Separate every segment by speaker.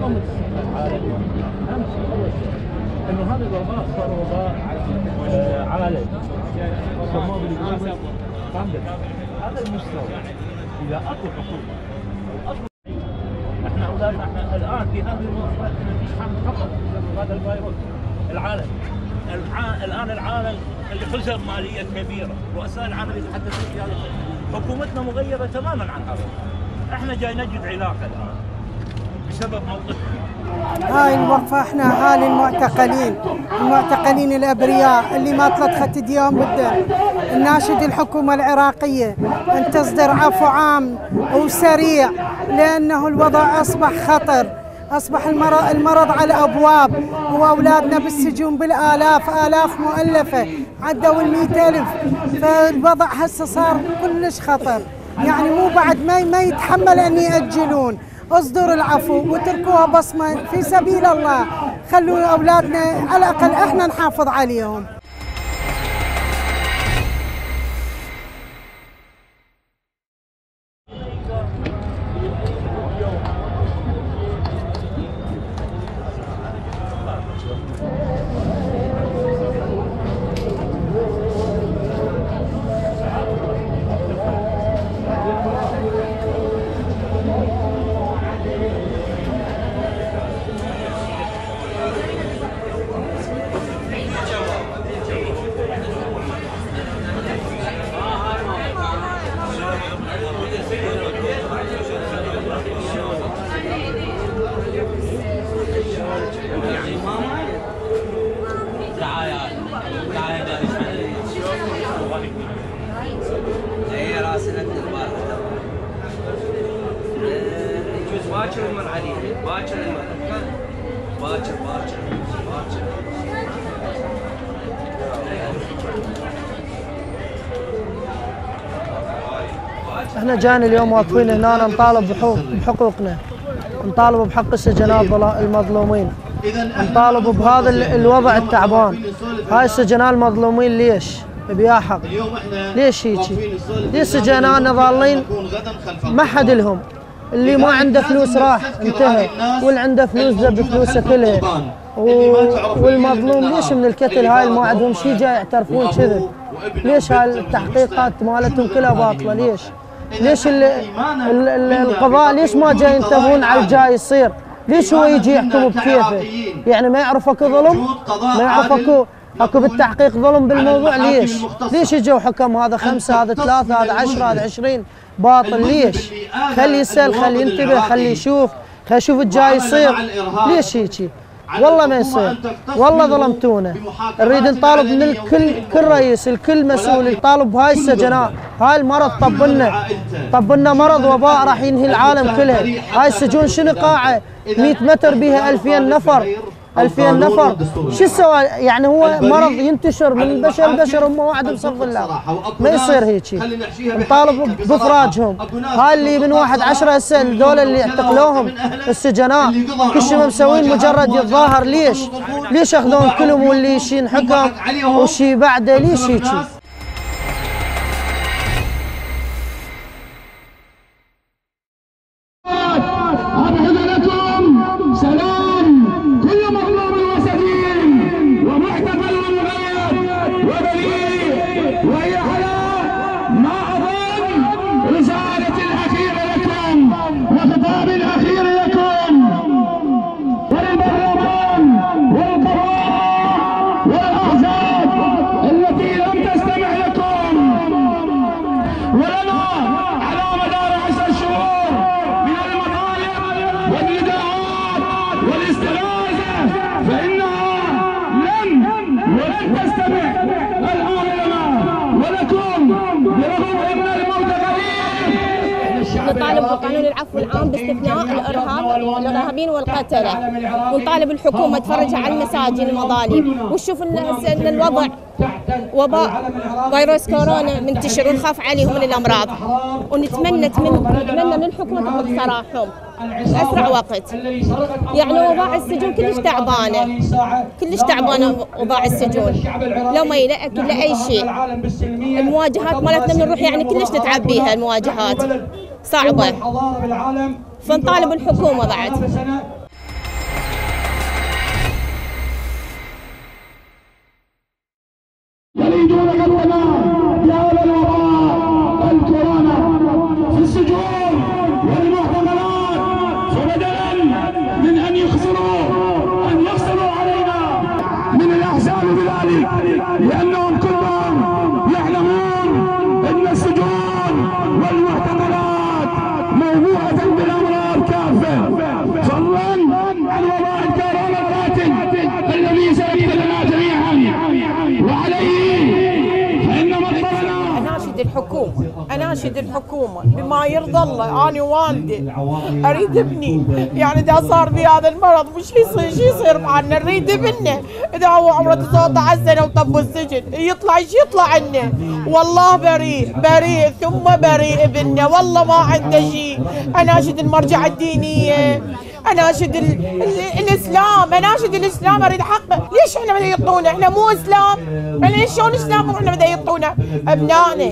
Speaker 1: امس العالمي امس اول شيء انه هذا الوباء صار وباء عالمي سموه بالجلوبال بانديميك. هذا المستوى اذا اكو حكومه او اكو احنا اولادنا احنا الان في هذه المرحله احنا في حال خطر بسبب هذا الفيروس العالمي. الان العالم اللي خسر ماليه كبيره، رؤساء العالم يتحدثون في هذا، حكومتنا مغيبه تماما عن هذا. احنا جاي نجد علاقه الان بسبب موقفنا.
Speaker 2: هاي الوقفه احنا اهالي المعتقلين الابرياء اللي ما تلطخت ايديهم بالدم، نناشد الحكومه العراقيه ان تصدر عفو عام وسريع، لانه الوضع اصبح خطر، اصبح المرض على الابواب، واولادنا بالسجون بالالاف مؤلفه عدوا ال100,000، فالوضع هسه صار كلش خطر. يعني مو بعد ما يتحمل ان ياجلون. اصدروا العفو وتركوها بصمه في سبيل الله، خلوا اولادنا على الاقل احنا نحافظ عليهم.
Speaker 3: هي راس الأكل يجوز باكر المر عليه، باكر المر باكر.
Speaker 2: احنا جانا اليوم واقفين هنا نطالب بحقوقنا، نطالب بحق السجناء المظلومين، نطالب بهذا الوضع التعبان. هاي السجناء المظلومين ليش؟ بيا حق. ليش هيجي؟ ليش سجناءنا ظالين ما حد لهم؟ اللي ما عنده فلوس راح انتهى، واللي عنده فلوس ذب فلوسه كلها. والمظلوم ليش من القتل هاي اللي ما عندهم شيء جاي يعترفون كذب؟ ليش هاي التحقيقات مالتهم كلها باطله؟ ليش القضاء ليش ما جاي ينتبهون على الجاي يصير؟ ليش هو يجي يحكم بكيفه؟ يعني ما يعرف اكو ظلم؟ ما يعرف اكو بالتحقيق ظلم بالموضوع؟ ليش اجوا حكم هذا 5 هذا 3 هذا 10 هذا 20 باطل؟ ليش؟ خلي يسال، خلي ينتبه، خلي يشوف الجاي يصير. ليش هيجي؟ والله ما يصير، والله ظلمتونا. نريد نطالب من كل رئيس، الكل مسؤول يطالب بهاي السجناء. هاي المرض طبلنا مرض وباء راح ينهي العالم كلها. هاي السجون شنو قاعه 100 متر بها 2000 نفر، 2000 نفر شو سوى؟ يعني هو مرض ينتشر من بشر لبشر، هم واحد بصف الله. ما يصير هيك. نطالب بافراجهم. هاي اللي من 1/10 هسه دول اللي اعتقلوهم السجناء كل شيء مسوين مجرد يتظاهر. ليش ياخذون كلهم واللي يشين حكم وشي بعده؟ ليش هيك؟
Speaker 4: نطالب بقانون العفو العام باستثناء الارهابيين والقتله، ونطالب الحكومه تفرجها على المساجين المظالم، وتشوف ان الوضع وباء فيروس كورونا منتشر ونخاف عليهم من الامراض، ونتمنى من الحكومه تاخذ سراحهم باسرع وقت. يعني وضع السجون كلش تعبانه وضع السجون، لو ما لا اكل لا اي شيء. المواجهات مالتنا بنروح يعني كلش نتعب بيها، المواجهات صعبه، فنطالب الحكومه بعد.
Speaker 5: الحكومة، أناشد الحكومة بما يرضى الله. أنا والدي أريد ابني، يعني إذا صار في هذا المرض وش يصير؟ شو يصير معنا؟ نريد ابنه، إذا هو عمره 19 سنة وطب السجن يطلع ايش يطلع عنه؟ والله بريء بريء ثم بريء ابنه، والله ما عنده شيء. أناشد المرجع الدينية، أناشد الإسلام، أناشد الإسلام، أريد حقه. ليش إحنا بدنا يعطونا؟ إحنا مو إسلام، إحنا شلون إسلام وإحنا بدنا يعطونا أبنائنا؟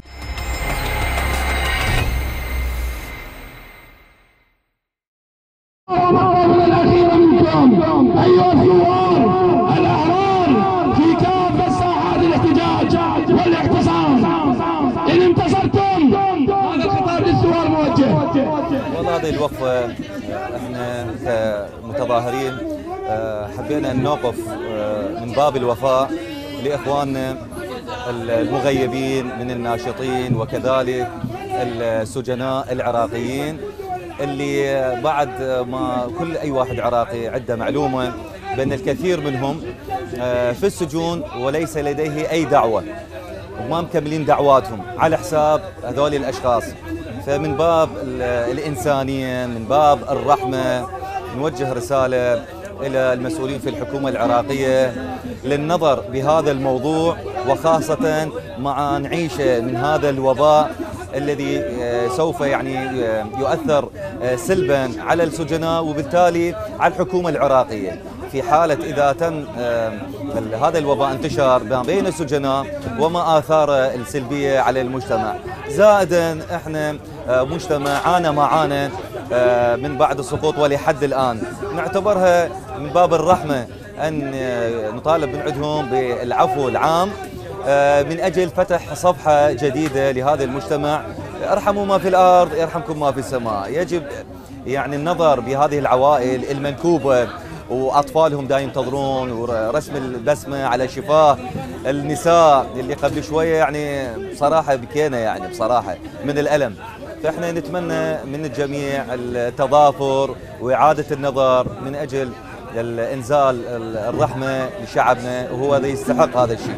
Speaker 6: الأخيرة منكم أيها الثوار الأحرار في كافة ساحات الاحتجاج والاعتصام، إن انتصرتم هذا الخطاب للثوار موجه.
Speaker 7: والله هذه الوقفة احنا كمتظاهرين حبينا ان نوقف من باب الوفاء لاخواننا المغيبين من الناشطين وكذلك السجناء العراقيين اللي بعد ما كل اي واحد عراقي عنده معلومة بان الكثير منهم في السجون وليس لديه اي دعوة وما مكملين دعواتهم على حساب هذول الاشخاص. فمن باب الإنسانية من باب الرحمة نوجه رسالة إلى المسؤولين في الحكومة العراقية للنظر بهذا الموضوع، وخاصة مع نعيشه من هذا الوباء الذي سوف يعني يؤثر سلبا على السجناء وبالتالي على الحكومة العراقية. في حالة إذا تم هذا الوباء انتشر ما بين السجناء وما آثاره السلبية على المجتمع. زائدا احنا مجتمع عانى ما عانى من بعد السقوط ولحد الآن، نعتبرها من باب الرحمة أن نطالب من عندهم بالعفو العام من أجل فتح صفحة جديدة لهذا المجتمع. ارحموا ما في الأرض يرحمكم ما في السماء. يجب يعني النظر بهذه العوائل المنكوبة وأطفالهم دا ينتظرون ورسم البسمة على شفاه النساء اللي قبل شوية يعني بصراحة بكينا يعني بصراحة من الألم. فإحنا نتمنى من الجميع التضافر وإعادة النظر من أجل إنزال الرحمة لشعبنا وهو ذي يستحق هذا الشيء.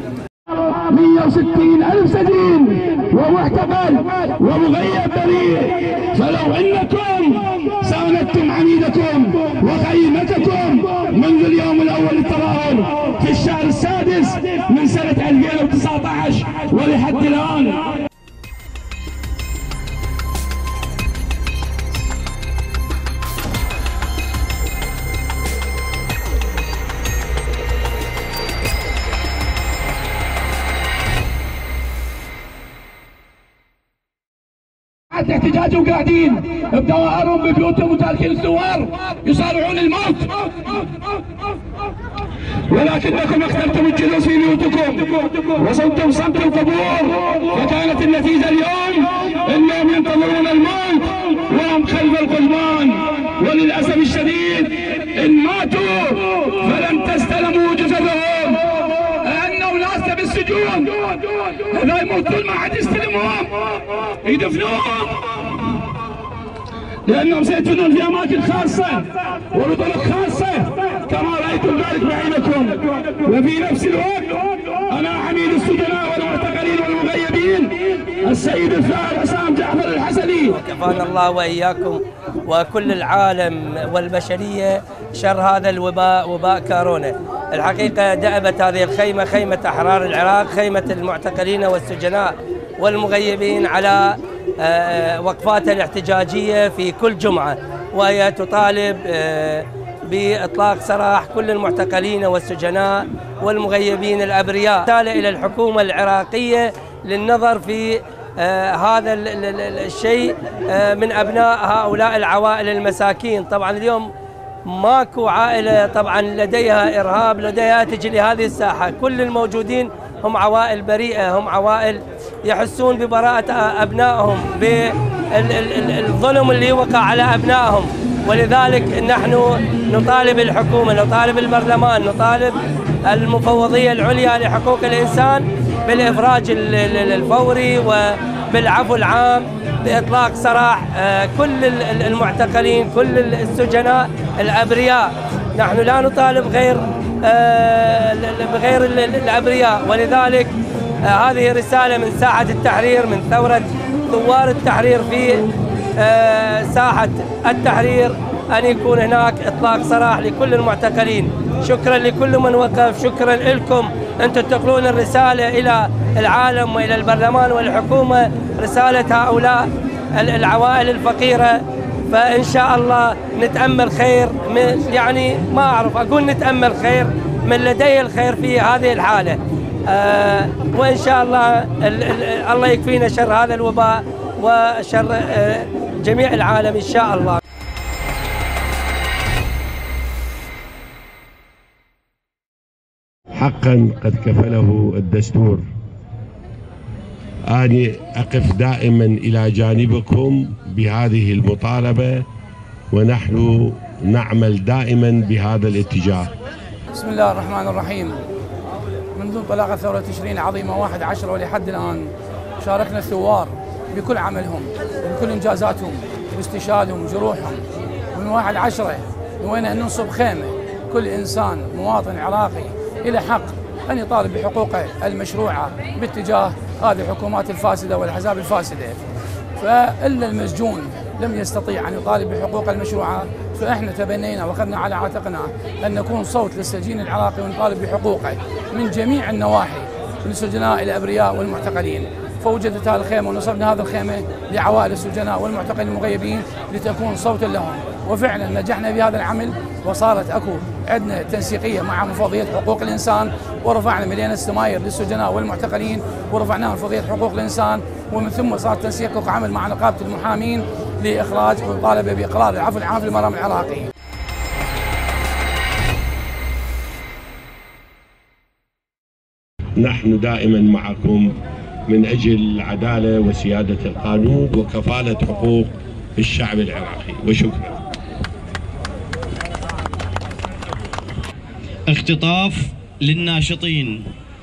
Speaker 6: 160,000 سجين ومعتقل ومغيب بريء، فلو انكم ساندتم عميدكم وخيمتكم منذ اليوم الاول للتظاهر في الشهر السادس من سنة 2019 ولحد الان. الاحتجاج وقاعدين بدوائرهم ببيوتهم وتاركين الثوار يصارعون الموت، ولكنكم اخترتم الجلوس في بيوتكم وصمتم صمت القبور، فكانت النتيجة اليوم انهم ينتظرون الموت وهم خلف القضبان. وللاسف الشديد ان ماتوا فلن تستلموا جثثهم، لانهم ناس بالسجون هذول يموتون ما حد يستلمهم يدفنوهم، لانهم سيدفنون في اماكن خاصه وبطرق خاصه كما رايتم ذلك بعينكم. وفي نفس الوقت انا عميد السجناء والمعتقلين والمغيبين السيد الثائر حسام جعفر الحسني.
Speaker 8: كفانا الله واياكم وكل العالم والبشريه شر هذا الوباء، وباء كورونا. الحقيقه دأبت هذه الخيمه، خيمه احرار العراق، خيمه المعتقلين والسجناء والمغيبين على وقفاتها الاحتجاجيه في كل جمعه، وهي تطالب بإطلاق سراح كل المعتقلين والسجناء والمغيبين الأبرياء. رسالة إلى الحكومة العراقية للنظر في هذا الشيء من أبناء هؤلاء العوائل المساكين. طبعا اليوم ماكو عائلة طبعا لديها إرهاب لديها تجي لهذه الساحة، كل الموجودين هم عوائل بريئة، هم عوائل يحسون ببراءة أبنائهم، بالظلم اللي وقع على أبنائهم. ولذلك نحن نطالب الحكومة، نطالب البرلمان، نطالب المفوضية العليا لحقوق الإنسان بالإفراج الفوري وبالعفو العام، بإطلاق سراح كل المعتقلين، كل السجناء الأبرياء. نحن لا نطالب بغير الأبرياء، ولذلك هذه رسالة من ساحة التحرير، من ثورة ثوار التحرير في ساحة التحرير، أن يكون هناك إطلاق سراح لكل المعتقلين. شكرا لكل من وقف، شكرا لكم أنتم تنقلون الرسالة إلى العالم وإلى البرلمان والحكومة، رسالة هؤلاء العوائل الفقيرة. فإن شاء الله نتأمل خير، يعني ما أعرف أقول نتأمل خير، من لديه الخير في هذه الحالة. وإن شاء الله الله يكفينا شر هذا الوباء وشر جميع العالم إن شاء الله.
Speaker 9: حقا قد كفله الدستور. أنا أقف دائما إلى جانبكم بهذه المطالبة، ونحن نعمل دائما بهذا الاتجاه.
Speaker 10: بسم الله الرحمن الرحيم. منذ انطلاق ثورة تشرين العظيمة 11 ولحد الآن شاركنا الثوار بكل عملهم، بكل إنجازاتهم، باستشهادهم، جروحهم. ومن 11 نوينا أن ننصب خيمة، كل إنسان مواطن عراقي إلى حق أن يطالب بحقوقه المشروعة باتجاه هذه الحكومات الفاسدة والأحزاب الفاسدة. فإلا المسجون لم يستطيع أن يطالب بحقوق المشروعة، فإحنا تبنينا وأخذنا على عاتقنا أن نكون صوت للسجين العراقي ونطالب بحقوقه من جميع النواحي، للسجناء الأبرياء والمعتقلين. فوجدت هذه الخيمة ونصبنا هذه الخيمة لعوائل السجناء والمعتقلين المغيبين لتكون صوتا لهم، وفعلا نجحنا بهذا العمل، وصارت اكو عندنا تنسيقيه مع مفوضيه حقوق الانسان، ورفعنا مليون السماير للسجناء والمعتقلين، ورفعناها مفوضيه حقوق الانسان، ومن ثم صار تنسيق وعمل مع نقابه المحامين لاخراج والمطالبه باقرار العفو العام في المرام العراقي.
Speaker 9: نحن دائما معكم من أجل العدالة وسيادة القانون وكفالة حقوق الشعب العراقي، وشكرا.
Speaker 11: اختطاف للناشطين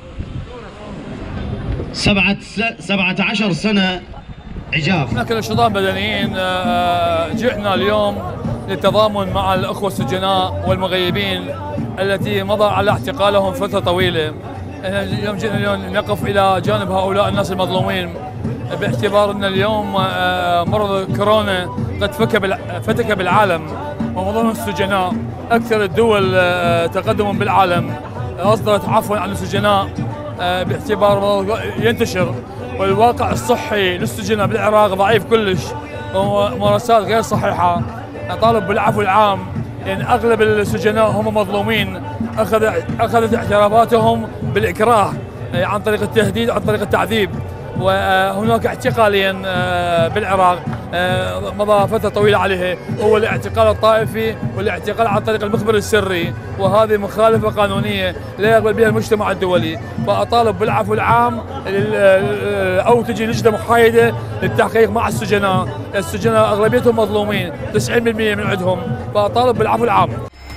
Speaker 11: 17 سنة عجاف.
Speaker 12: احنا كنشطاء مدنيين جئنا اليوم للتضامن مع الأخوة السجناء والمغيبين التي مضى على اعتقالهم فترة طويلة. اليوم جئنا اليوم نقف إلى جانب هؤلاء الناس المظلومين، باعتبار أن اليوم مرض كورونا قد فتك بالعالم، ومظلوم السجناء أكثر الدول تقدما بالعالم أصدرت عفوا عن السجناء باعتبار ينتشر، والواقع الصحي للسجناء بالعراق ضعيف كلش، وممارسات غير صحيحة. نطالب بالعفو العام، لأن أغلب السجناء هم مظلومين، أخذت اعترافاتهم بالإكراه عن طريق التهديد، عن طريق التعذيب. وهناك اعتقالين بالعراق مضى فترة طويلة عليه، هو الاعتقال الطائفي والاعتقال عن طريق المخبر السري، وهذه مخالفة قانونية لا يقبل بها المجتمع الدولي. فأطالب بالعفو العام أو تجي لجنة محايدة للتحقيق مع السجناء. السجناء أغلبيتهم مظلومين 90% من عندهم، فأطالب بالعفو العام.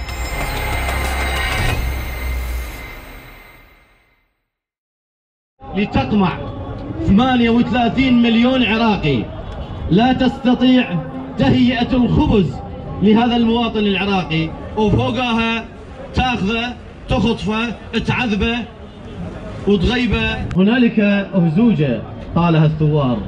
Speaker 11: لتقمع 38 مليون عراقي لا تستطيع تهيئة الخبز لهذا المواطن العراقي، وفوقها تاخذه تخطفه تعذبه وتغيبه. هنالك أهزوجة قالها الثوار،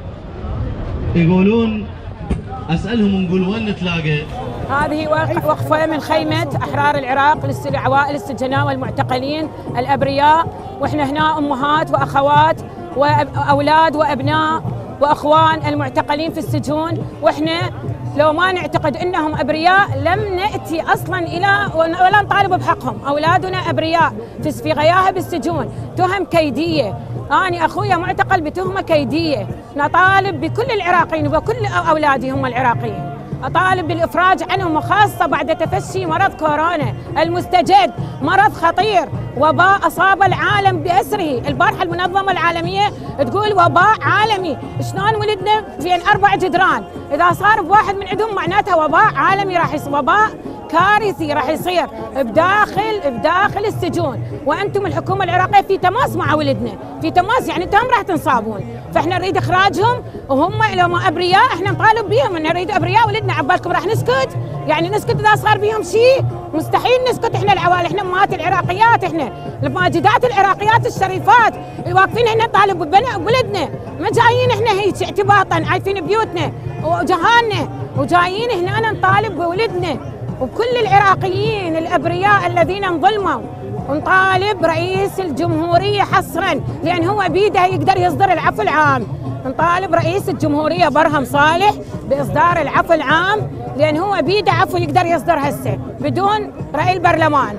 Speaker 11: يقولون أسألهم نقول وين نتلاقى.
Speaker 13: هذه وقفة من خيمة أحرار العراق لعوائل السجناء والمعتقلين الأبرياء، وإحنا هنا أمهات وأخوات وأولاد وأبناء وأخوان المعتقلين في السجون، وإحنا لو ما نعتقد أنهم أبرياء لم نأتي أصلا إلى ولا نطالب بحقهم. أولادنا أبرياء في غياهب السجون، تهم كيدية. أنا أخويا معتقل بتهمة كيدية. نطالب بكل العراقيين وكل أولادي هم العراقيين، أطالب بالإفراج عنهم، وخاصة بعد تفشي مرض كورونا المستجد، مرض خطير، وباء أصاب العالم بأسره. البارحة المنظمة العالمية تقول وباء عالمي. شلون ولدنا بين 4 جدران؟ إذا صار بواحد من عندهم معناتها وباء عالمي، راح يصير وباء كارثي، راح يصير بداخل السجون. وأنتم الحكومة العراقية في تماس مع ولدنا، في تماس، يعني أنتم راح تنصابون. فإحنا نريد إخراجهم، وهم لو ما أبرياء إحنا نطالب بهم، إن نريد أبرياء ولدنا. عبالكم راح نسكت؟ يعني نسكت اذا صار بيهم شيء؟ مستحيل نسكت. احنا العوائل، احنا امهات العراقيات، احنا الماجدات العراقيات الشريفات واقفين هنا نطالب ببلدنا، ما جايين احنا هيك اعتباطا عايفين بيوتنا وجهالنا، وجايين هنا نطالب بولدنا وكل العراقيين الابرياء الذين انظلموا. ونطالب رئيس الجمهوريه حصرا، لان هو بيده يقدر يصدر العفو العام. نطالب رئيس الجمهوريه برهم صالح باصدار العفو العام، لان هو بيده عفو يقدر يصدر هسه بدون راي البرلمان.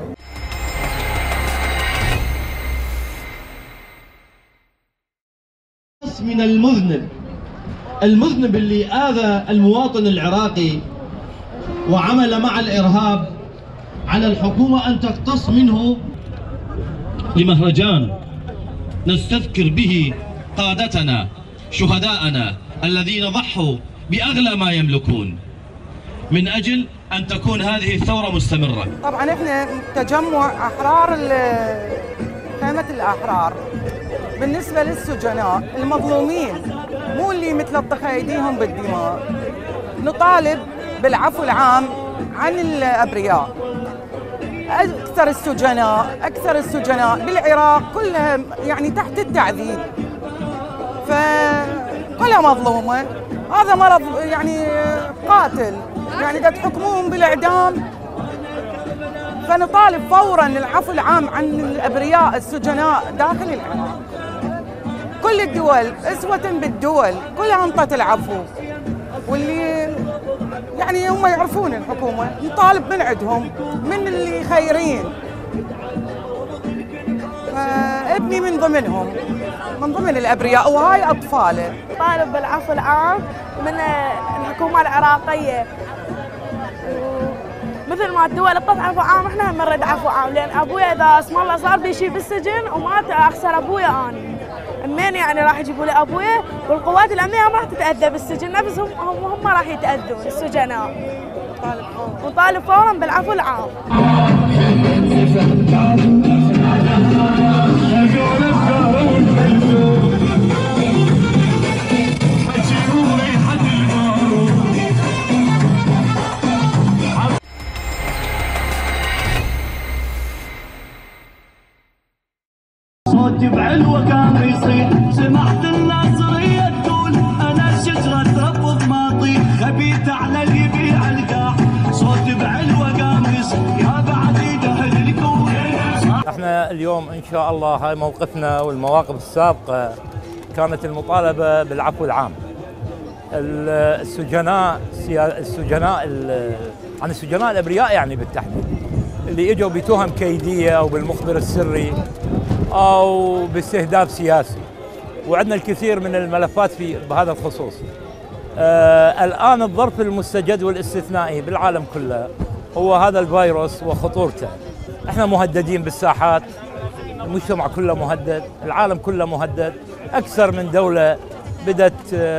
Speaker 11: من المذنب اللي آذى المواطن العراقي وعمل مع الإرهاب، على الحكومة أن تقتص منه لمهرجان نستذكر به قادتنا شهداءنا الذين ضحوا بأغلى ما يملكون من أجل أن تكون هذه الثورة مستمرة.
Speaker 5: طبعا احنا تجمع أحرار خيمة الأحرار بالنسبة للسجناء المظلومين، مو اللي متلطخ أيديهم بالدماء، نطالب بالعفو العام عن الأبرياء. أكثر السجناء بالعراق كلها يعني تحت التعذيب، فكلها مظلومة. هذا مرض يعني قاتل، يعني دا تحكموهم بالإعدام. فنطالب فورا العفو العام عن الأبرياء السجناء داخل العراق. كل الدول أسوة بالدول كلها انطت العفو، واللي يعني هم يعرفون الحكومة، نطالب من عندهم من اللي خيرين. ابني من ضمنهم، من ضمن الأبرياء وهاي أطفاله.
Speaker 14: طالب بالعفو العام من الحكومة العراقية، مثل ما الدول اعطت عفو عام احنا هم نريد عفو عام، لان ابويا اذا اسم الله صار بيشي بالسجن ومات اخسر ابويا اني. منين يعني راح يجيبوا لي ابويا؟ والقوات الامنيه ما راح تتاذى بالسجن، نفسهم هم راح يتاذون السجناء. نطالب فورا بالعفو العام.
Speaker 11: صوتي بعلوة كان يصيح، سمعت الناصرية تقول أنا شجرة رفض ما أطيح، خبيث على اللي يبيع القاح. صوتي بعلوة كان يصيح يا بعدي دهر الكون.
Speaker 1: احنا اليوم ان شاء الله هاي موقفنا، والمواقف السابقة كانت المطالبة بالعفو العام. السجناء عن السجناء الابرياء يعني بالتحديد، اللي اجوا بتهم كيدية او بالمخبر السري أو باستهداف سياسي، وعندنا الكثير من الملفات بهذا الخصوص. الآن الظرف المستجد والاستثنائي بالعالم كله هو هذا الفيروس وخطورته. احنا مهددين بالساحات، المجتمع كله مهدد، العالم كله مهدد. أكثر من دولة بدأت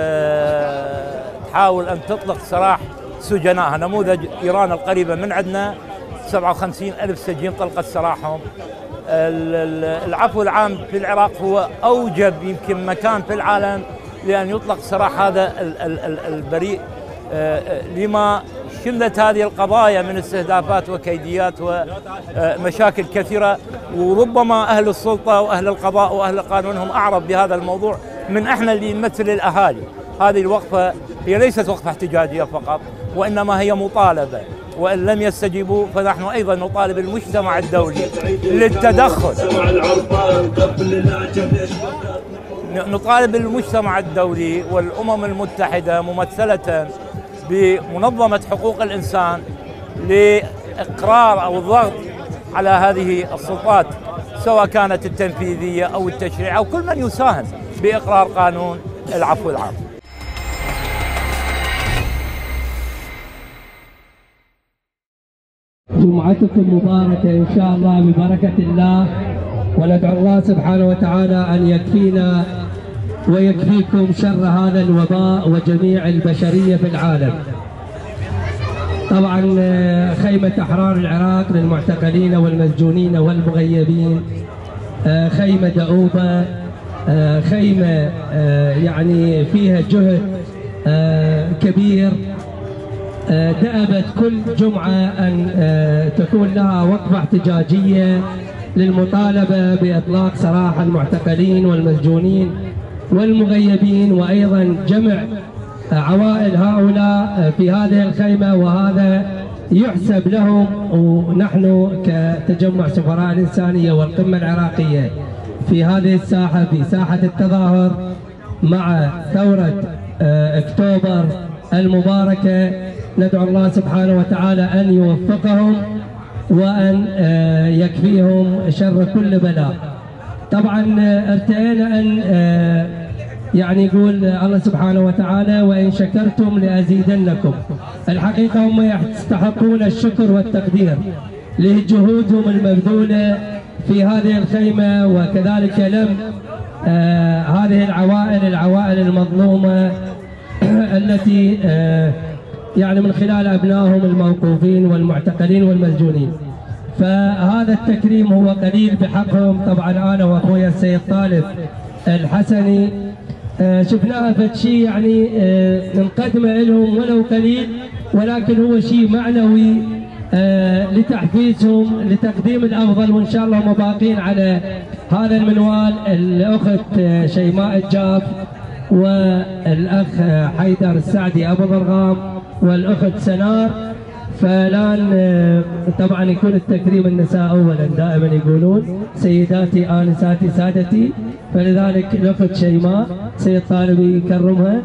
Speaker 1: تحاول أن تطلق سراح سجنائها، نموذج إيران القريبة من عندنا 57,000 سجين طلقت سراحهم. العفو العام في العراق هو أوجب يمكن مكان في العالم لأن يطلق سراح هذا البريء، لما شلت هذه القضايا من استهدافات وكيديات ومشاكل كثيرة. وربما أهل السلطة وأهل القضاء وأهل القانون هم أعرف بهذا الموضوع من إحنا اللي نمثل الأهالي. هذه الوقفة هي ليست وقفة احتجاجية فقط، وإنما هي مطالبة، وإن لم يستجيبوا فنحن أيضا نطالب المجتمع الدولي للتدخل. نطالب المجتمع الدولي والأمم المتحدة ممثلة بمنظمة حقوق الإنسان لإقرار أو الضغط على هذه السلطات، سواء كانت التنفيذية أو التشريع أو كل من يساهم بإقرار قانون العفو العام.
Speaker 15: جمعتكم مباركة إن شاء الله ببركة الله، وندعو الله سبحانه وتعالى أن يكفينا ويكفيكم شر هذا الوباء وجميع البشرية في العالم. طبعا خيمة أحرار العراق للمعتقلين والمسجونين والمغيبين خيمة دؤوبة، خيمة يعني فيها جهد كبير دأبت كل جمعة أن تكون لها وقفة احتجاجية للمطالبة بإطلاق سراح المعتقلين والمسجونين والمغيبين، وأيضا جمع عوائل هؤلاء في هذه الخيمة، وهذا يحسب لهم. ونحن كتجمع سفراء الإنسانية والقمة العراقية في هذه الساحة، في ساحة التظاهر مع ثورة أكتوبر المباركة، ندعو الله سبحانه وتعالى أن يوفقهم وأن يكفيهم شر كل بلاء. طبعا ارتئينا أن يعني يقول الله سبحانه وتعالى وإن شكرتم لأزيدنكم. الحقيقة هم يستحقون الشكر والتقدير لجهودهم المبذولة في هذه الخيمة، وكذلك لم هذه العوائل المظلومة التي يعني من خلال أبنائهم الموقوفين والمعتقلين والمسجونين. فهذا التكريم هو قليل بحقهم. طبعا أنا وأخويا السيد طالب الحسني شفناها فشي يعني نقدمه لهم ولو قليل، ولكن هو شيء معنوي لتحفيزهم لتقديم الأفضل، وإن شاء الله هم باقين على هذا المنوال الأخت شيماء الجاف والأخ حيدر السعدي أبو ضرغام والأخت سنار. فالآن طبعا يكون التكريم النساء أولا، دائما يقولون سيداتي آنساتي سادتي، فلذلك الأخت شيماء سيد طالب يكرمها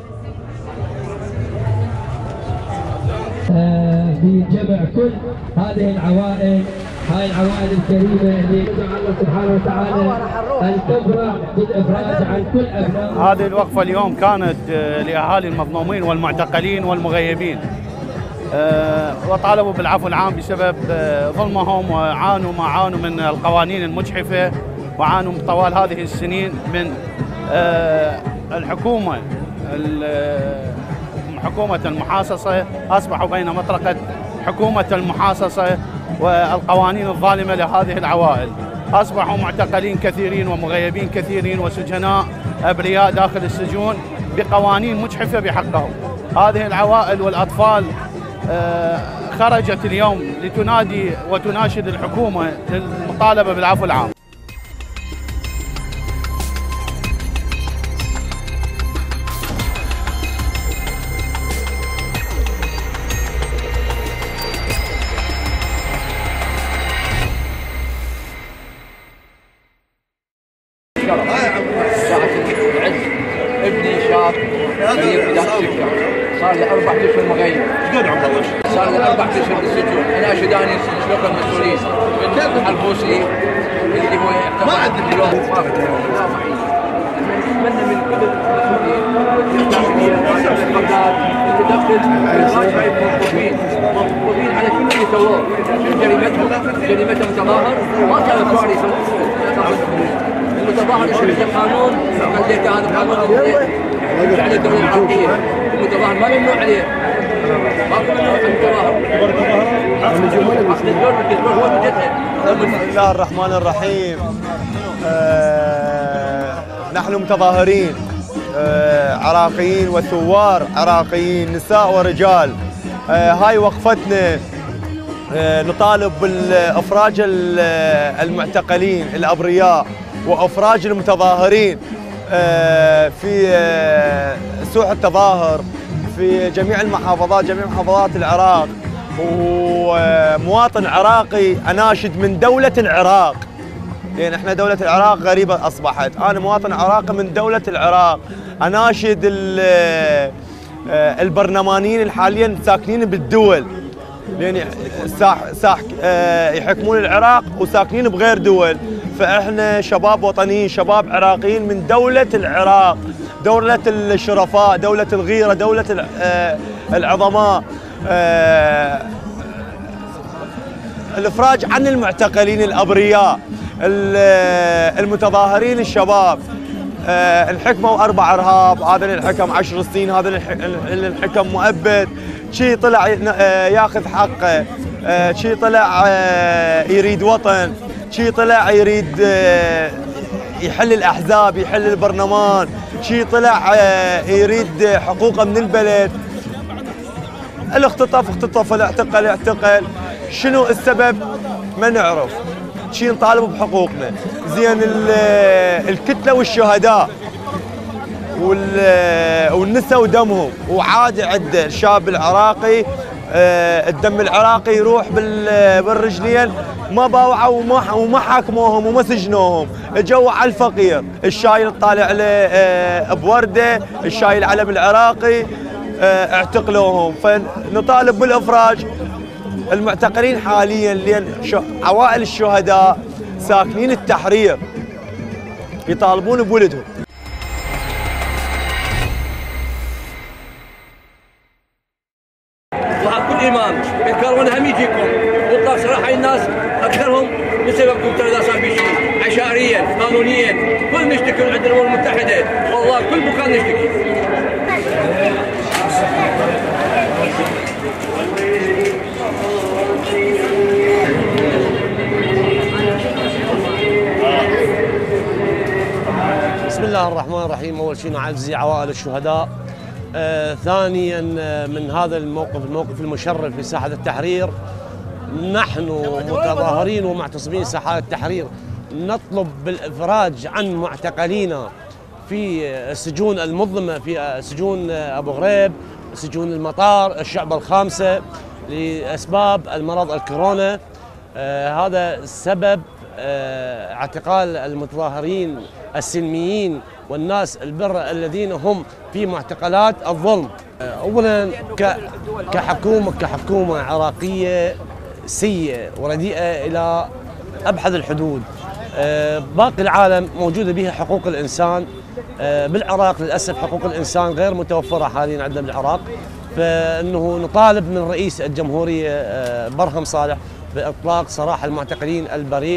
Speaker 15: بجمع كل هذه العوائل، هاي العوائل الكريمة اللي ندعو الله سبحانه وتعالى أن تفرح بالإفراج عن كل أبناء.
Speaker 16: هذه الوقفة اليوم كانت لأهالي المظلومين والمعتقلين والمغيبين، وطالبوا بالعفو العام بسبب ظلمهم، وعانوا ما عانوا من القوانين المجحفة، وعانوا طوال هذه السنين من الحكومة حكومة المحاصصة. أصبحوا بين مطرقة حكومة المحاصصة والقوانين الظالمة لهذه العوائل. أصبحوا معتقلين كثيرين ومغيبين كثيرين وسجناء أبرياء داخل السجون بقوانين مجحفة بحقهم. هذه العوائل والأطفال خرجت اليوم لتنادي وتناشد الحكومة للمطالبة بالعفو العام.
Speaker 17: ابني شاب غير بداخل السجن، صار له 4 اشهر مغيب. ايش قد عمره؟ صار له 4 اشهر بالسجون. انا شداني شلوك المسؤولين من الحربوسي اللي هو يعتبر اليوم نتمنى من كل المسؤولين القضاء التدخل بالمراجعه الموظفين على كل اللي سووه. جريمتهم تظاهر ما كانت تعرف المتظاهر يشرف القانون، خليت هذا القانون على الدولة العراقية. المتظاهر ما ممنوع عليه، ما ممنوع المتظاهر.
Speaker 18: بسم الله الرحمن الرحيم. نحن متظاهرين عراقيين وثوار عراقيين نساء ورجال. هاي وقفتنا نطالب بالافراج المعتقلين الابرياء وافراج المتظاهرين في سوح التظاهر في جميع المحافظات، جميع محافظات العراق. ومواطن عراقي اناشد من دولة العراق، لان احنا دولة العراق غريبة اصبحت. انا مواطن عراقي من دولة العراق اناشد البرلمانيين الحاليا ساكنين بالدول، لان يحكمون العراق وساكنين بغير دول. فاحنا شباب وطنيين، شباب عراقيين من دولة العراق، دولة الشرفاء، دولة الغيرة، دولة العظماء. الافراج عن المعتقلين الابرياء، المتظاهرين الشباب. انحكموا 4 ارهاب، هذا اللي انحكم 10 سنين، هذا اللي انحكم مؤبد. شي طلع ياخذ حقه، شي طلع يريد وطن، شي طلع يريد يحل الاحزاب، يحل البرلمان، شي طلع يريد حقوقه من البلد. الاختطاف، الاعتقل، شنو السبب ما نعرف. شي نطالب بحقوقنا. زين الكتله والشهداء والنساء ودمهم، وعادي عند الشاب العراقي الدم العراقي يروح بالرجلين، ما باوعوا وما حاكموهم وما سجنوهم، اجوا على الفقير، الشايل طالع له بورده، الشايل علم العراقي اعتقلوهم. فنطالب بالافراج. المعتقلين حاليا لان عوائل الشهداء ساكنين التحرير يطالبون بولدهم.
Speaker 17: كل امام بالكورونا هم يجيكم واطلاق سراح الناس اكثرهم بسببكم. ترى اذا صار في شيء عشائريا قانونيا كل نشتكي عند الامم المتحده، والله كل مكان نشتكي.
Speaker 19: بسم الله الرحمن الرحيم. اول شيء نعزي عوائل الشهداء. ثانيا من هذا الموقف المشرف في ساحة التحرير، نحن متظاهرين ومعتصمين ساحات التحرير نطلب بالإفراج عن معتقلينا في السجون المظلمة، في سجون أبو غريب، سجون المطار، الشعبة الخامسة، لأسباب المرض الكورونا. هذا سبب اعتقال المتظاهرين السلميين والناس البر الذين هم في معتقلات الظلم. اولا كحكومه عراقيه سيئه ورديئه الى ابحد الحدود. باقي العالم موجوده بها حقوق الانسان، بالعراق للاسف حقوق الانسان غير متوفره حاليا عندنا بالعراق. فانه نطالب من رئيس الجمهوريه برهم صالح باطلاق سراح المعتقلين البريء.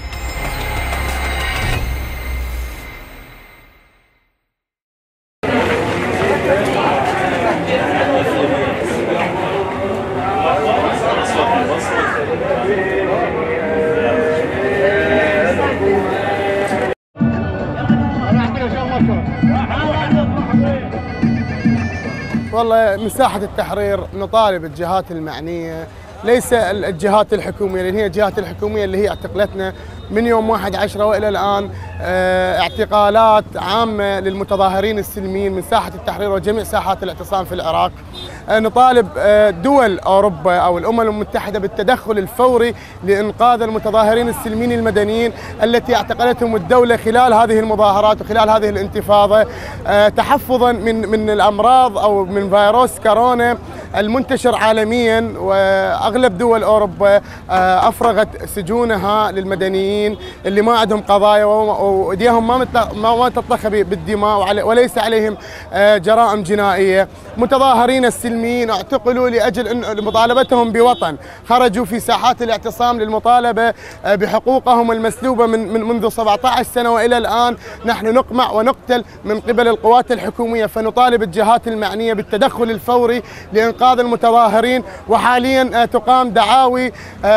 Speaker 20: والله من ساحة التحرير نطالب الجهات المعنية، ليس الجهات الحكومية، لأن هي الجهات الحكومية اللي هي اعتقلتنا من يوم 1/10 وإلى الآن اعتقالات عامة للمتظاهرين السلميين من ساحة التحرير وجميع ساحات الاعتصام في العراق. نطالب دول أوروبا أو الأمم المتحدة بالتدخل الفوري لإنقاذ المتظاهرين السلميين المدنيين التي اعتقلتهم الدولة خلال هذه المظاهرات وخلال هذه الانتفاضة، تحفظا من الأمراض أو من فيروس كورونا المنتشر عالميا. وأغلب دول أوروبا أفرغت سجونها للمدنيين اللي ما عندهم قضايا وأيديهم ما تطلق بالدماء وليس عليهم جرائم جنائية. متظاهرين السلميين اعتقلوا لأجل مطالبتهم بوطن، خرجوا في ساحات الاعتصام للمطالبة بحقوقهم المسلوبة من منذ 17 سنة وإلى الآن نحن نقمع ونقتل من قبل القوات الحكومية. فنطالب الجهات المعنية بالتدخل الفوري لإنقاذ المتظاهرين. وحاليا تقام دعاوي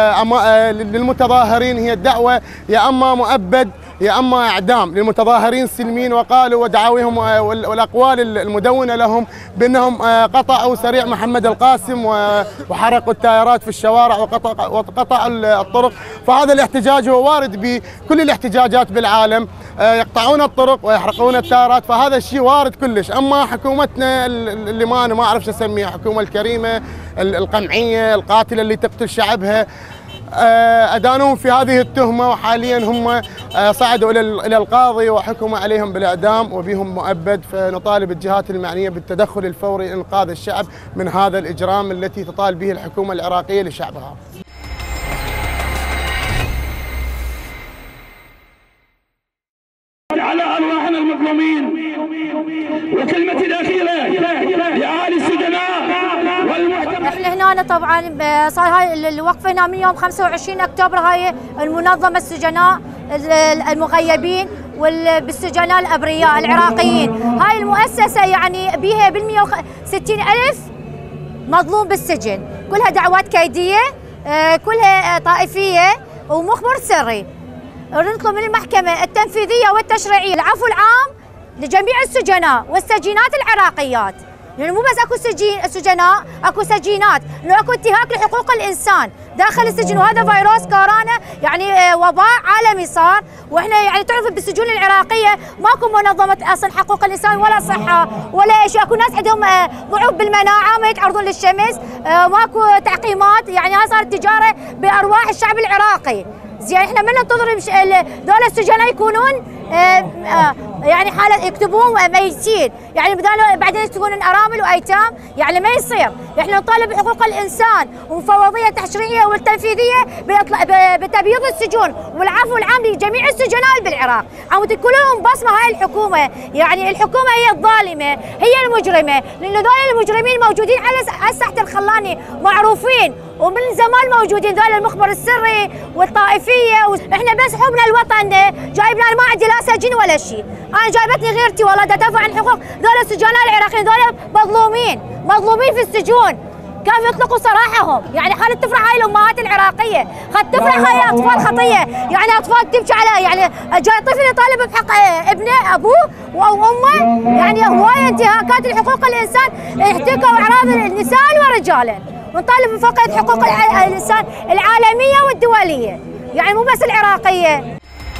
Speaker 20: للمتظاهرين، هي الدعوة يا أما مؤبد يا أما إعدام للمتظاهرين السلميين، وقالوا ودعاويهم والأقوال المدونة لهم بأنهم قطعوا سريع محمد القاسم وحرقوا التائرات في الشوارع وقطعوا الطرق. فهذا الاحتجاج هو وارد بكل الاحتجاجات بالعالم، يقطعون الطرق ويحرقون التائرات، فهذا الشيء وارد كلش. أما حكومتنا اللي ما أعرف شو أسميها، الحكومة الكريمة القمعية القاتلة اللي تقتل شعبها، أدانوهم في هذه التهمة، وحاليا هم صعدوا إلى القاضي وحكم عليهم بالإعدام وبهم مؤبد. فنطالب الجهات المعنية بالتدخل الفوري لإنقاذ الشعب من هذا الإجرام التي تطالب به الحكومة العراقية لشعبها.
Speaker 6: على أرواحنا المظلومين. وكلمتي الأخيرة لأهالي السجناء والمحتمل.
Speaker 21: احنا هنا طبعا صار هاي الوقفة هنا من يوم 25 أكتوبر، هاي المنظمة السجناء المغيبين بالسجناء الأبرياء العراقيين. هاي المؤسسة يعني بيها بال160,000 مظلوم بالسجن، كلها دعوات كيدية، كلها طائفية ومخبر سري. نطلب من المحكمة التنفيذية والتشريعية العفو العام لجميع السجناء والسجينات العراقيات، يعني مو بس اكو سجناء، اكو سجينات، انه اكو انتهاك لحقوق الانسان داخل السجن، وهذا فيروس كورونا يعني وباء عالمي صار. واحنا يعني تعرفوا بالسجون العراقيه ماكو منظمه اصلا حقوق الانسان ولا صحه ولا شيء، اكو ناس عندهم ضعف بالمناعه ما يتعرضون للشمس، ماكو تعقيمات، يعني هاي صارت تجاره بارواح الشعب العراقي. زين احنا من ننتظر دول السجناء يكونون يعني حاله يكتبون ميتين، يعني بعدين تكونون ارامل وايتام، يعني ما يصير. احنا نطالب بحقوق الانسان والمفوضيه التشريعيه والتنفيذيه بتبييض السجون والعفو العام لجميع السجناء بالعراق. عم تكون لهم بصمه هاي الحكومه، يعني الحكومه هي الظالمه، هي المجرمه، لانه ذول المجرمين موجودين على ساحه الخلاني معروفين ومن زمان موجودين، ذول المخبر السري والطائفيه. احنا بس حبنا الوطن جايبنا، ما عندي لا سجن ولا شيء، انا جايبتني غيرتي والله دافع عن حقوق ذول السجناء العراقيين، ذول مظلومين في السجون، كانوا يطلقوا سراحهم. يعني خلت تفرح هاي الامهات العراقيه، خلت تفرح هاي اطفال خطيه، يعني اطفال تبكي على يعني جاي طفل يطالب بحق ابنه ابوه او امه، يعني هوايه انتهاكات لحقوق الانسان، احتكوا اعراض النساء والرجال. ونطالب بفقد حقوق الانسان العالميه والدوليه، يعني مو بس العراقيه.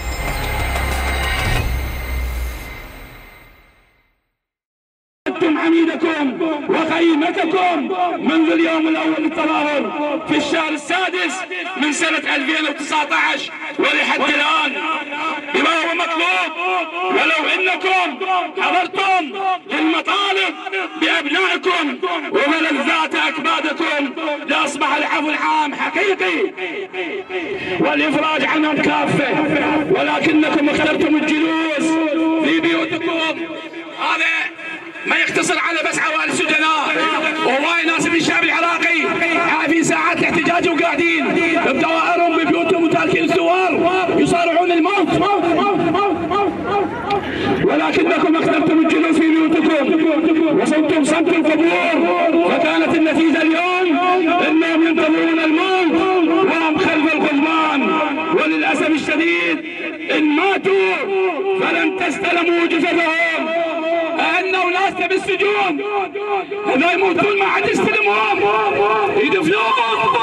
Speaker 6: عميدكم وخيمتكم منذ اليوم الاول للتظاهر في الشهر السادس من سنه 2019 ولحد الان بما هو مطلوب. ولو انكم حضرتم للمطالب بابنائكم وملذات اكبادكم لاصبح العفو العام حقيقي والافراج عنهم كافه، ولكنكم اخترتم الجلوس في بيوتكم. هذا ما يقتصر على بس عوائل السجناء، وهواي ناس من الشعب العراقي في ساعات الاحتجاج وقاعدين بدوائرهم ببيوتهم وتاركين الثوار يصارعون الموت، ولكنكم اخترتم الجلوس في بيوتكم وصمتم صمت القبور، فكانت النتيجه اليوم انهم ينتظرون الموت وهم خلف القضبان. وللاسف الشديد ان ماتوا فلن تستلموا جثثهم، انه ناس بالسجون هذول يموتون ما حد يستلمهم يدفنوهم،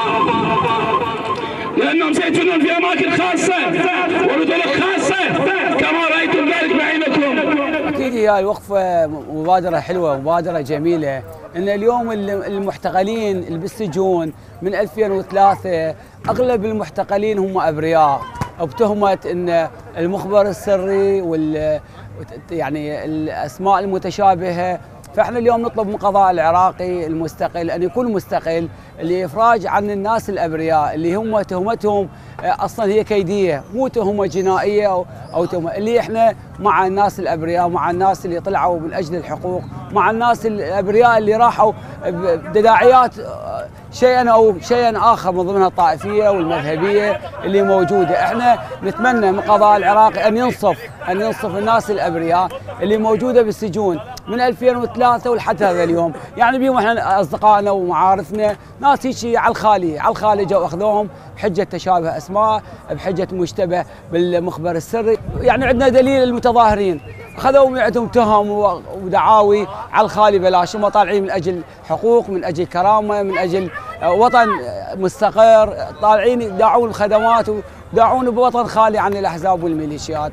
Speaker 6: لانهم سيدفنون في اماكن خاصه وبطرق خاصه كما رايتم ذلك بعينكم.
Speaker 3: اكيد هي الوقفه مبادره حلوه، مبادره جميله. ان اليوم المحتقلين اللي بالسجون من 2003 اغلب المحتقلين هم ابرياء بتهمه ان المخبر السري يعني الاسماء المتشابهه. فاحنا اليوم نطلب من القضاء العراقي المستقل ان يكون مستقل لافراج عن الناس الابرياء اللي هم تهمتهم اصلا هي كيديه، مو تهمه جنائيه او تهمه. اللي احنا مع الناس الابرياء، مع الناس اللي طلعوا من اجل الحقوق، مع الناس الابرياء اللي راحوا بداعيات شيئا اخر من ضمنها الطائفيه والمذهبيه اللي موجوده. احنا نتمنى من القضاء العراقي ان ينصف الناس الابرياء اللي موجوده بالسجون من 2003 ولحد هذا اليوم. يعني بيهم احنا اصدقائنا ومعارفنا ناس هيك على الخالي جو اخذوهم بحجه تشابه اسماء، بحجه مشتبه بالمخبر السري. يعني عندنا دليل المتظاهرين اخذوا عندهم تهم ودعاوي على الخالي بلاش، هم طالعين من اجل حقوق، من اجل كرامه، من اجل وطن مستقر، طالعين يدعون الخدمات وداعون بوطن خالي عن الاحزاب والميليشيات.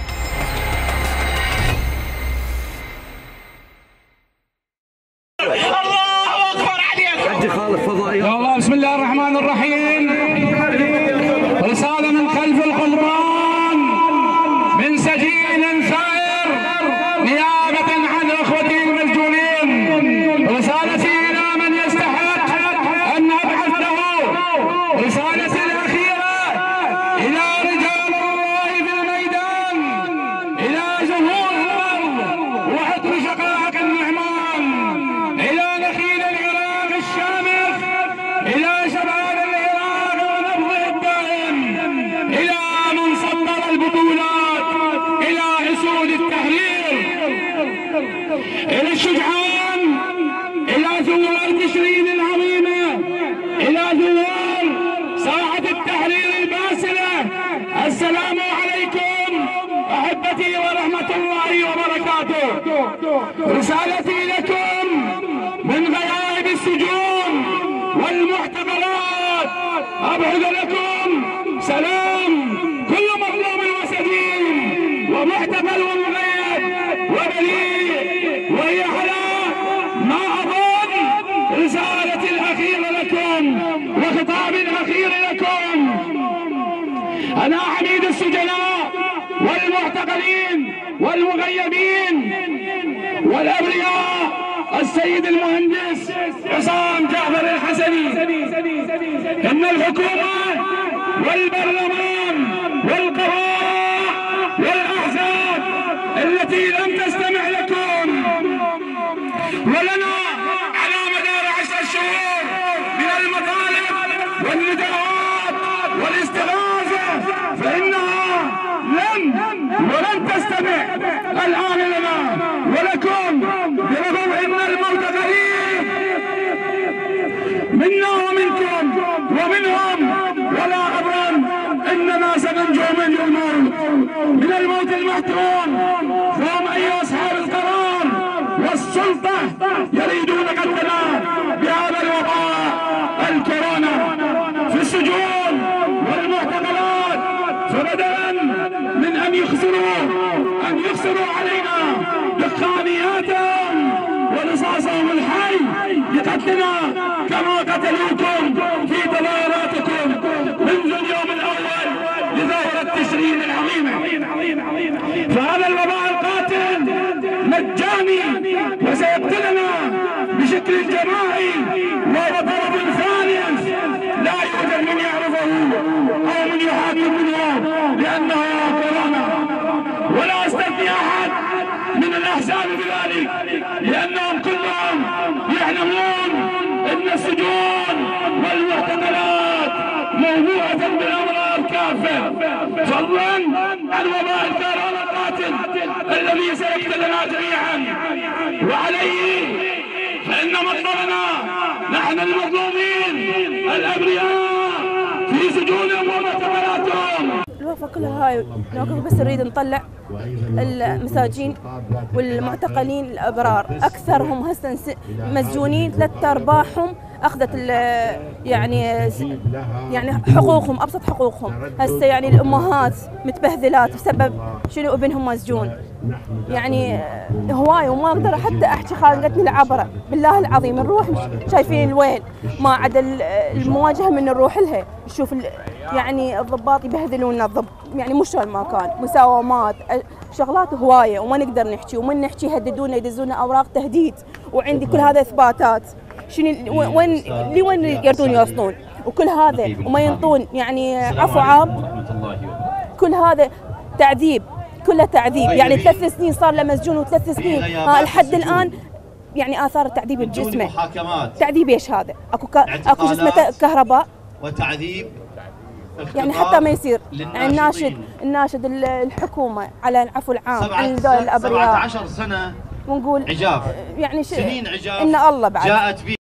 Speaker 6: الله اكبر عليك. والله بسم الله الرحمن الرحيم. رساله من خلف القضبان من سجين ثائر نيابه عن اخوتي المسجونين. رسالتي الى من يستحق ان نبحث له، رسالتي الاخيره الى رجال الله في الميدان، الى زهور الارض وحكم شقائق النعمان، الى نخيل العراق الشامخ، الى شباب العراق ونبضه الدائم، الى من صدر البطولات، الى اسود التحرير، الى الشجعان، الى ثوار تشرين العظيمه، الى ثوار ساحه التحرير الباسله. السلام عليكم احبتي ورحمه الله وبركاته. رسالتي لكم أنا عميد السجناء والمعتقلين والمغيبين والأبرياء السيد المهندس عصام جعفر الحسني، إن الحكومة والبرلمان والقضاء والأحزاب التي لم تستمع لكم ولنا على مدار 10 شهور من المطالب والنداءات والاستغاثة، فإنها ولن تستمع الآن لنا ولكم، برغم أن المعتقلين منا ومنكم ومنهم ولا أظن أننا سننجو من الموت المحتوم، فهم أيها أصحاب القرار والسلطة يريدون قتلنا بهذا الوباء الكورونا في السجون والمعتقلات، فبدلا من أن يخسروا علينا دخانياتهم ورصاصهم الحي بقتلنا كما قتلوكم في تظاهراتكم منذ اليوم الأول لثورة تشرين العظيمة. فهذا الوباء القاتل مجاني وسيقتلنا بشكل جماعي، وهو طرف ثالث لا يوجد من يعرفه أو من يحاكم منه لأنه كورونا، ولا استثني أحد من الأحزاب بذلك، لأنهم كلهم يعلمون أن السجون والمعتقلات موضوعة بالأمراض كافة، فضلا عن وباء الكورونا القاتل الذي سيقتلنا جميعا. وعليه فإن مطلبنا نحن المظلومين الأبرياء في سجونهم ومعتقلاتهم.
Speaker 2: الوقفة كلها هاي الوقفة بس نريد نطلع المساجين والمعتقلين الأبرار، أكثرهم هسه مسجونين 3/4 أخذت يعني حقوقهم، أبسط حقوقهم. هسه يعني الأمهات متبهذلات بسبب شنو ابنهم مسجون، يعني هواي وما أقدر حتى أحكي خالقتني العبرة بالله العظيم. نروح شايفين الويل، ما عدا المواجهة من نروح لها نشوف يعني الضباط يبهذلونا، يعني مش ما كان مساومات شغلات هواية وما نقدر نحكي، ومن نحكي يهددونا يدزونا أوراق تهديد، وعندي كل هذا إثباتات. شنو وين يردون يوصلون وكل هذا وما ينطون يعني عفو عام، كل هذا تعذيب، كله تعذيب. يعني 3 سنين صار له مسجون و3 سنين لحد الآن يعني آثار التعذيب بجسمه. تعذيب ايش هذا؟ اكو جسمه كهرباء
Speaker 22: وتعذيب،
Speaker 2: يعني حتى ما يصير. يعني نناشد الحكومة على العفو العام عن ذول الأبرياء.
Speaker 22: 17 سنة
Speaker 2: ونقول
Speaker 22: عجاف،
Speaker 2: يعني
Speaker 22: سنين عجاف
Speaker 2: إن الله بعد
Speaker 22: جاءت